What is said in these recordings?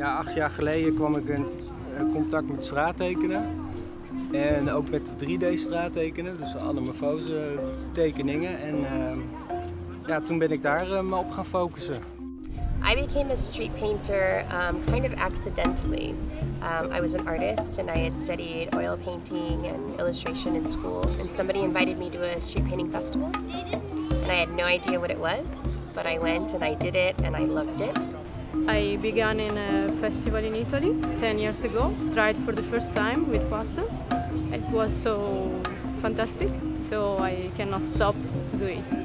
Ja, 8 jaar geleden kwam ik in contact met straattekenen. En ook met de 3D-straattekenen, dus anamorfose tekeningen. En ja, toen ben ik daar me op gaan focussen. I became a street painter kind of accidentally. I was an artist and I had studied oil painting and illustration in school, and somebody invited me to a street painting festival. And I had no idea what it was, but I went and I did it and I loved it. I began in a festival in Italy 10 years ago, tried for the first time with pastels. It was so fantastic, so I cannot stop to do it.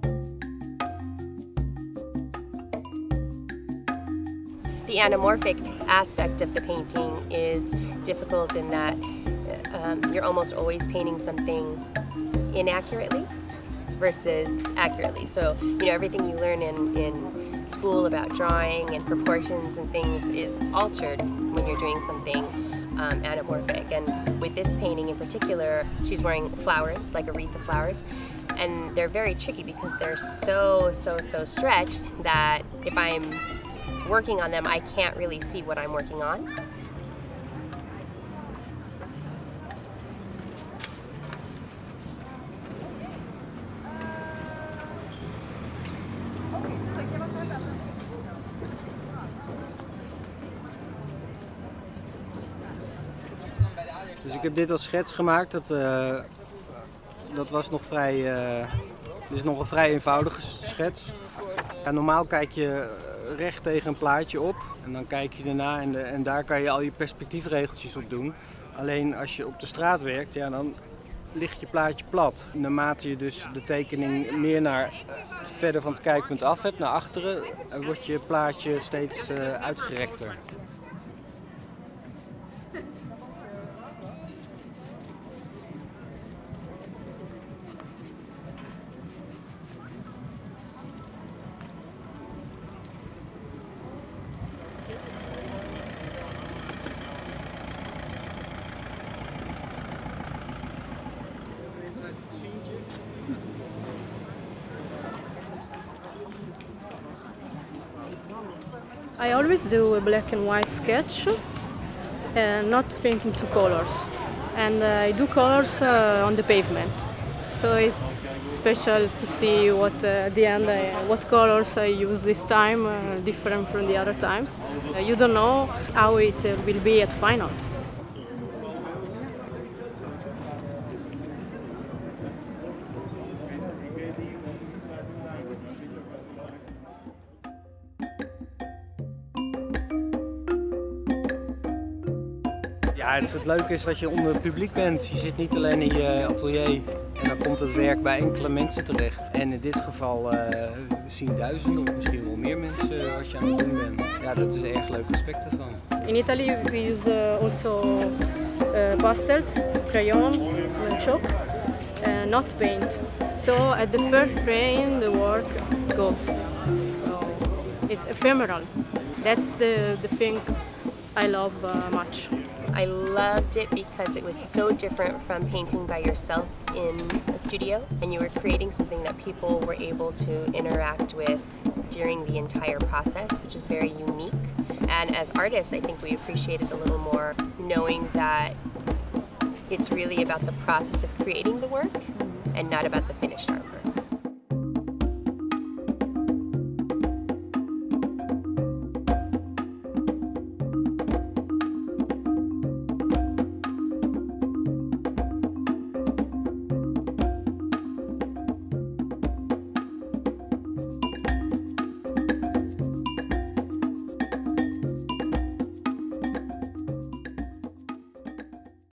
The anamorphic aspect of the painting is difficult in that you're almost always painting something inaccurately versus accurately. So, you know, everything you learn in school about drawing and proportions and things is altered when you're doing something anamorphic. And with this painting in particular, she's wearing flowers, like a wreath of flowers, and they're very tricky because they're so stretched that if I'm working on them, I can't really see what I'm working on. Dus ik heb dit als schets gemaakt. Dat was nog dus nog een vrij eenvoudige schets. Ja, normaal kijk je recht tegen een plaatje op en dan kijk je erna en daar kan je al je perspectiefregeltjes op doen. Alleen als je op de straat werkt, ja, dan ligt je plaatje plat. Naarmate je dus de tekening meer verder van het kijkpunt af hebt, naar achteren, wordt je plaatje steeds uitgerekter. I always do a black and white sketch, not thinking to colors. And I do colors on the pavement. So it's special to see what at the end, what colors I use this time, different from the other times. You don't know how it will be at final. Ja, het leuke is dat je onder het publiek bent. Je zit niet alleen in je atelier en dan komt het werk bij enkele mensen terecht. En in dit geval zien duizenden of misschien wel meer mensen wat je aan het doen bent. Ja, dat is een erg leuk aspect ervan. In Italy we use also pastels, crayon, chalk, not paint. So at the first rain the work goes. So it's ephemeral. That's the thing I love much. I loved it because it was so different from painting by yourself in a studio, and you were creating something that people were able to interact with during the entire process, which is very unique. And as artists, I think we appreciate it a little more, knowing that it's really about the process of creating the work and not about the finished artwork.